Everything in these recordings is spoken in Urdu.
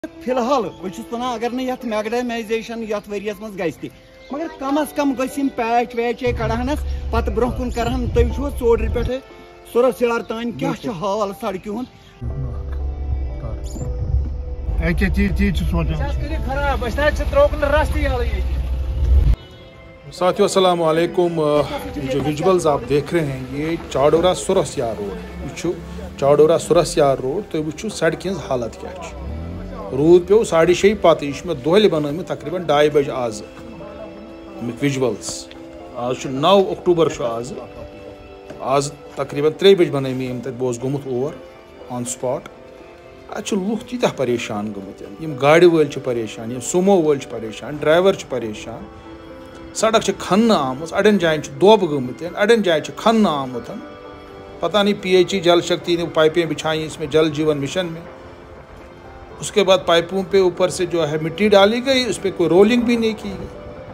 فی الحال بہت ونان اگر نت میگڈائزیشن یت ورس مز گھِ مگر کم از کم گھم پیچ ویچ کڑہنس پتہ برہ کن کرہن تھی وچھو ژوٗرِ پٮ۪ٹھٕ سُرسیار تام کیا حال سڑکہِ ہُنٛد ساتھیو السلام علیکم. جو ویژولز آپ دیکھ رہے ہیں یہ چاڈورہ سُرسیار روڈ یہ چاڈورہ سُرسیار روڈ تھی وچھو سڑکہِ ہٕنٛز حالت کیا روٗد پیو 6:30 پتہٕ یہ مے دۄہلہِ بنٲومٕتۍ تقریباً 2:30 بجے آز امیُک ویژولز آز 9 اکتوبر آز تقریباً 3 بجے بنٲومٕتۍ یِم تتہِ بہٕ اوسُس گوٚمُت اور آن سپاٹ اتہِ لُکھ تیٖتیاہ پریشان گٔمٕتۍ یِم گاڑِ وٲلۍ چھِ پریشان یِم سومو وٲلۍ چھِ پریشان ڈرایور چھِ پریشان سڑک چھِ کھننہٕ آمٕژ اڑٮ۪ن جایَن چھِ دۄب گٔمٕتۍ اڑٮ۪ن جایَن چھِ کھننہٕ آمُت پتہ نہیں PHE جل شکتی نے پائپیں بچھائیں اس میں جل جیون مشن میں اس کے بعد پائپوں پہ اوپر سے جو ہے مٹی ڈالی گئی اس پہ کوئی رولنگ بھی نہیں کی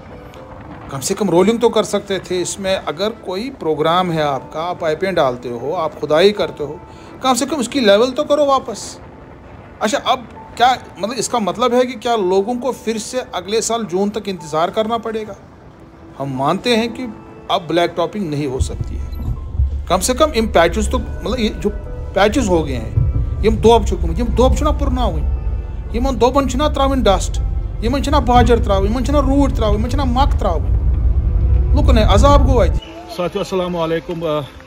گئی کم سے کم رولنگ تو کر سکتے تھے اس میں اگر کوئی پروگرام ہے آپ کا آپ پائپیں ڈالتے ہو آپ کھدائی کرتے ہو کم سے کم اس کی لیول تو کرو واپس. اچھا اب کیا مطلب اس کا مطلب ہے کہ کیا لوگوں کو پھر سے اگلے سال جون تک انتظار کرنا پڑے گا؟ ہم مانتے ہیں کہ اب بلیک ٹاپنگ نہیں ہو سکتی ہے کم سے کم ان پیچز تو مطلب یہ جو پیچز ہو گئے ہیں یم دوب گٔمٕتۍ یم دوب چھُنہ پُرناوٕنۍ یمن دوبن چھُنہ تراوٕنۍ ڈسٹ یمن چھُنہ باجر تراوٕنۍ یمن چھُنہ روٗٹ تراوٕنۍ یمن چھُنہ مکھ تراوٕنۍ لُکن عذاب گوٚو اَتہِ. ساتھیو السلام علیکم.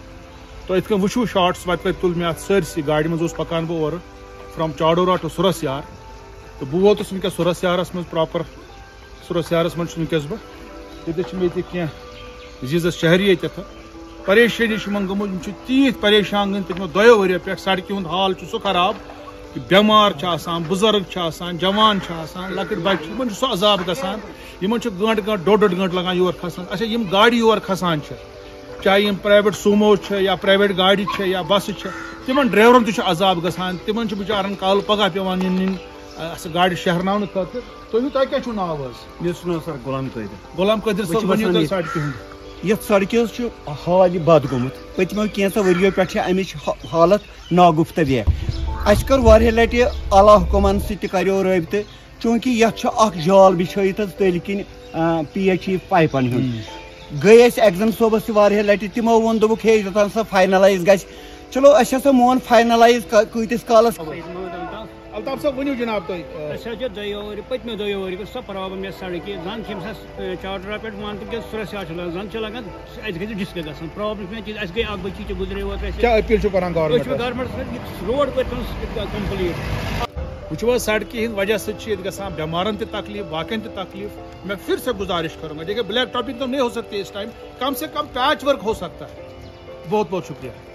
تو یِتھ کٔنۍ وٕچھو شاٹس پتہٕ تُل مےٚ اتھ سٲرسٕے گاڑِ منٛز اوس پکان بہٕ اورٕ فرام چاڈورہ ٹو سُرسیار تہٕ بہٕ ووتُس وٕنکیٚس سُرسیارس منٛز پراپر سُرسیارس منٛز چھُس وٕنکیٚس بہٕ ییٚتہِ چھِ مےٚ ییٚتہِ کینٛہہ عزیٖزس شہری ییٚتٮ۪تھ پریشٲنی چھِ یِمن گٔمٕژ یِم چھِ تیٖتۍ پریشان گٔمٕتۍ پٔتمیو 2 ؤرۍیو پٮ۪ٹھ سڑکہِ ہُنٛد حال چھُ سُہ خراب کہ بیمار چھِ آسان بُزرگ چھِ آسان جوان چھِ آسان لۄکٕٹۍ بچہِ یِمن چھُ سُہ عذاب گژھان یِمن چھُ گٲنٛٹہٕ ڈۄڈ گٲنٛٹہٕ لگان یور کھسان. اچھا یِم گاڑِ یور کھسان چھِ چاہے یِم پرایویٹ سومو چھِ یا پرایویٹ گاڑِ چھِ یا بسہٕ چھِ تِمن ڈرایورن تہِ چھُ عذاب گژھان تِمن چھُ بِچارن کالہٕ پگاہ پیوان نِنۍ گاڑِ شہرناونہٕ خٲطرٕ. تۄہہِ کیٛاہ چھُو ناو حظ؟ مےٚ چھُ ناو سر غلام قٲدر صٲب ؤنِو تُہۍ سڑکہِ ہُنٛد. یتھ سڑکہِ حظ چھُ حال بد گوٚمُت پٔتمیو کینٛژھو ؤرۍیو پٮ۪ٹھ چھِ امِچ حالت ناگُفتگی اَسہِ کٔر واریاہ لٹہِ اعلیٰ حُکوٗمن سۭتۍ تہِ کریو رٲبطہٕ چوٗنٛکہِ یتھ چھُ اکھ جال بِچھٲیِتھ حظ تٔلۍ کِنۍ PHE پایپن ہُنٛد گٔے أسۍ ایگزم صٲبس تہِ واریاہ لٹہِ تِمو ووٚن دوٚپُکھ ہے یوٚتام سۄ فاینلایز گژھِ چلو أسۍ ہسا مون فاینلایز کۭتِس کالس. الطاف صٲب ؤنِو جناب تُہۍ. أسۍ حظ چھِ پٔتمیو 2 ؤرۍ گٔژھ سۄ پرابلم یَتھ سڑکہِ زن چھِ أمِس چاڈورہ پٮ۪ٹھ مان تہٕ کہِ سُرسیار چھِ لگان زن چھِ لگان اَسہِ گژھِ ڈِسکہٕ گژھان پرابلم چھِ مےٚ اَسہِ گٔے اکھ بچی تہِ گُزرے اوترٕ اَسہِ کیٛاہ أپیٖل چھُو کران أسۍ چھِ گورمنٹس روڈ پٔتۍ کمپلیٖٹ. وٕچھو حظ سڑکہِ ہٕنٛدِ وجہ سۭتۍ چھِ ییٚتہِ گژھان بیمارن تہِ تکلیف باقین تہِ تکلیف. میں پھر سے گزارش کروں گا دیکھیے بلیک ٹاپنگ تو نہیں ہو سکتی اس ٹائم کم سے کم پیچ ورک ہو سکتا ہے. بہت بہت شکریہ.